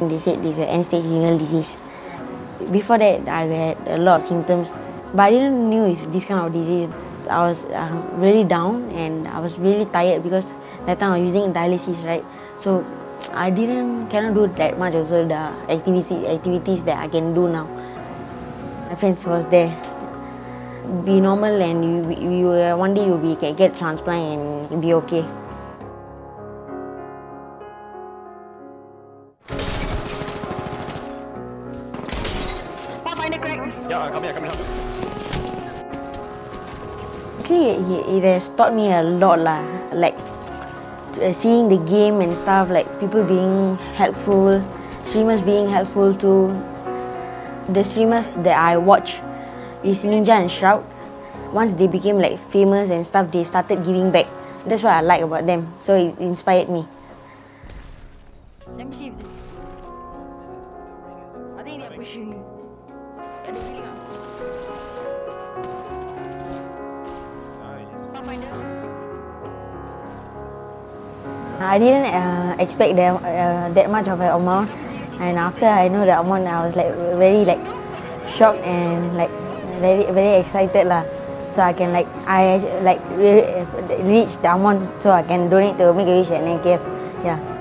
They said this is end-stage renal disease. Before that, I had a lot of symptoms, but I didn't know it's this kind of disease. I was really down and I was really tired because that time I was using dialysis, right? So I cannot do that much also the activities that I can do now. My friends was there. Be normal and one day you can get transplant and you'll be okay. Find a crack. Yeah, come here. Actually, it has taught me a lot lah. Like seeing the game and stuff, like people being helpful, streamers being helpful too. The streamers that I watch is Ninja and Shroud. Once they became like famous and stuff, they started giving back. That's what I like about them. So it inspired me. Let me see if they... I think they're pushing you. Are they picking up? Pathfinder? I didn't expect that much of an amount, and after I know the amount, I was like very shocked and like very excited lah. So I can reach the amount so I can donate to Make-A-Wish and NKF. Yeah.